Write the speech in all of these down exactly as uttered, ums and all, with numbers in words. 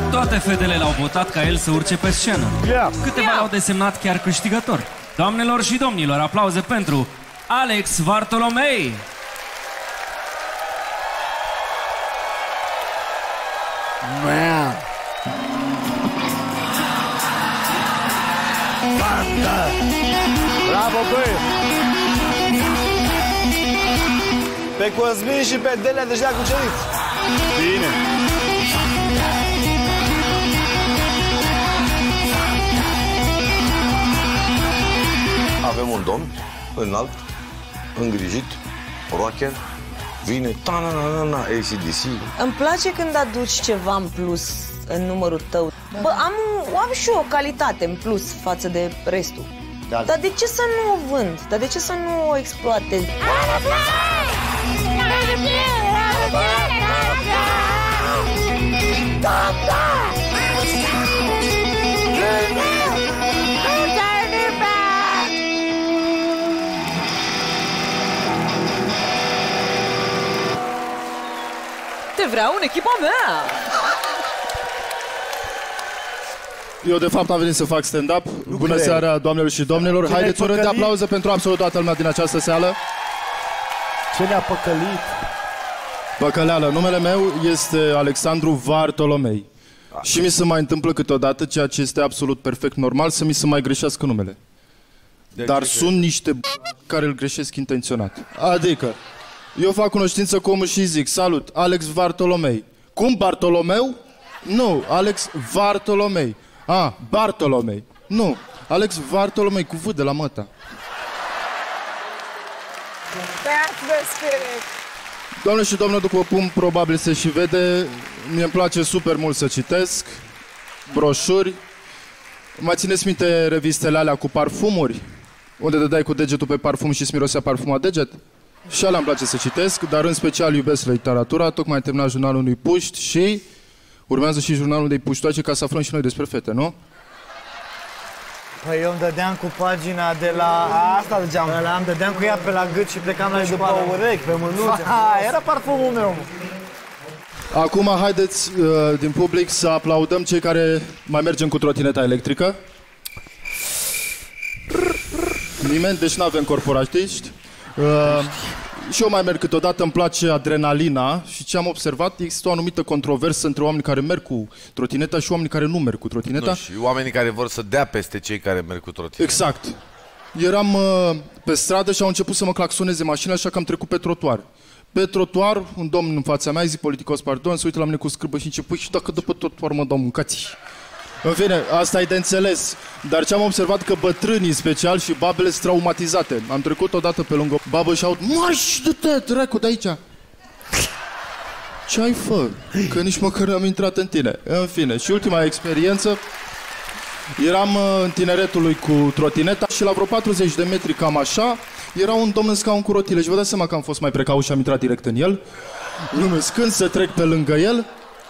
Toate fetele l-au votat ca el să urce pe scenă. Yeah. Câteva Yeah. l-au desemnat chiar câștigător. Doamnelor și domnilor, aplauze pentru Alex Vartolomei! Man. Bravo, băi! Pe Cosmin și pe Delia deja cuceriți. Bine. Avem un domn înalt, îngrijit, rocker, vine, ta-na-na-na-na, A C D C. Îmi place când aduci ceva în plus în numărul tău. Bă, am, am și o calitate în plus față de restul. Da. Dar de ce să nu o vând? Dar de ce să nu o exploatez? Te vreau în echipa mea! Eu, de fapt, am venit să fac stand-up. Bună cred. seara, doamnelor și domnilor. Ce Haideți un ne-ai rând de păcălit? aplauze pentru absolut toată lumea din această seară. Ce ne-a păcălit? Păcăleală, numele meu este Alexandru Vartolomei. Și mi se mai întâmplă câteodată, ceea ce este absolut perfect normal, să mi se mai greșească numele. Dar sunt niște b***ți care îl greșesc intenționat. Adică, eu fac cunoștință cu omul și zic: salut, Alex Vartolomei. Cum, Bartolomeu? Nu, Alex Vartolomei. A, Bartolomei. Nu, Alex Vartolomei, cu V de la Măta. That's the spirit! Doamne și domnule, după cum probabil se și vede, mie îmi place super mult să citesc broșuri. Mai țineți minte revistele alea cu parfumuri? Unde dădeai cu degetul pe parfum și îți mirosea parfumul la deget? Și alea îmi place să citesc, dar în special iubesc literatura. Tocmai am terminat jurnalul unui puști și urmează și jurnalul de puștoace, ca să aflăm și noi despre fete, nu? Păi eu îmi dădeam cu pagina de la... Asta degeam. Ăla, îmi dădeam cu ea pe la gât și plecam la școală. După urechi, pe mânuțe. Ha, era parfumul meu. Acum haideți uh, din public să aplaudăm cei care mai mergem cu trotineta electrică. Nimeni, deci nu avem corporatiști. Uh, și eu mai merg câteodată, îmi place adrenalina și ce am observat, există o anumită controversă între oamenii care merg cu trotineta și oamenii care nu merg cu trotineta. Nu, și oamenii care vor să dea peste cei care merg cu trotineta. Exact. Eram uh, pe stradă și au început să mă claxoneze mașina, așa că am trecut pe trotuar. Pe trotuar, un domn în fața mea, zic politicos, pardon, se uită la mine cu scârbă și începe: păi și dacă după trotuar mă dau mâncați? În fine, asta e de înțeles. Dar ce am observat, că bătrânii special și babele sunt traumatizate. Am trecut odată pe lângă o babă și aud: marș, du-te, dracu, de aici! Ce ai fă? Că nici măcar n-am intrat în tine. În fine, și ultima experiență. Eram uh, în tineretul lui cu trotineta și la vreo patruzeci de metri, cam așa, era un domn în scaun cu rotile și vă dați seama că am fost mai precaut și am intrat direct în el. Numesc, când să trec pe lângă el,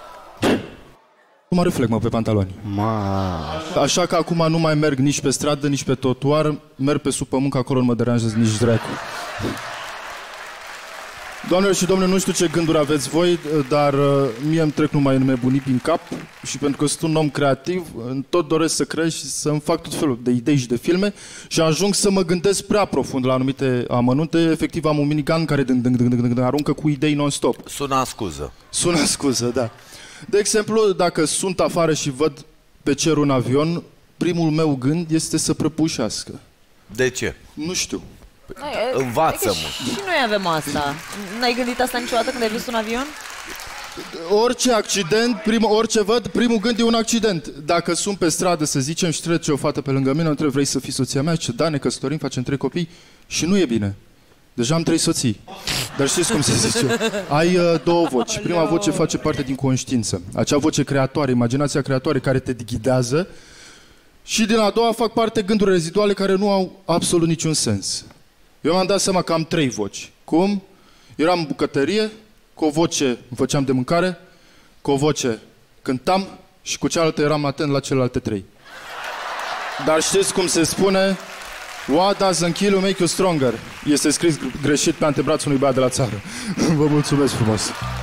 nu mă reflect, mă, pe pantaloni. Ma. Așa că acum nu mai merg nici pe stradă, nici pe trotuar, merg pe sub pământ, că acolo nu mă deranjează nici dracu. Doamnelor și domnilor, nu știu ce gânduri aveți voi, dar uh, mie îmi trec numai nebunii prin cap și pentru că sunt un om creativ, tot doresc să creez și să-mi fac tot felul de idei și de filme și ajung să mă gândesc prea profund la anumite amănunte. Efectiv, am un minigun care dâng, dâng, dâng, dâng, dâng, aruncă cu idei non-stop. Sună scuză. Sună scuză, da. De exemplu, dacă sunt afară și văd pe cer un avion, primul meu gând este să prăbușească. De ce? Nu știu. Învață-mă. Și noi avem asta. N-ai gândit asta niciodată când ai văzut un avion? Orice accident, prim, orice văd, primul gând e un accident. Dacă sunt pe stradă, să zicem, și trece o fată pe lângă mine, îmi întreb: vrei să fii soția mea? Ce, da, ne căsătorim, facem trei copii și nu e bine. Deja am trei soții. Dar știți cum se zice? Ai uh, două voci. Prima voce face parte din conștiință. Acea voce creatoare, imaginația creatoare care te ghidează. Și din a doua fac parte gânduri reziduale care nu au absolut niciun sens. Eu mi-am dat seama că am trei voci. Cum? Eram în bucătărie, cu o voce îmi făceam de mâncare, cu o voce cântam și cu cealaltă eram atent la celelalte trei. Dar știți cum se spune? What doesn't kill you make you stronger. Este scris greșit pe antebrațul unui băiat de la țară. Vă mulțumesc frumos.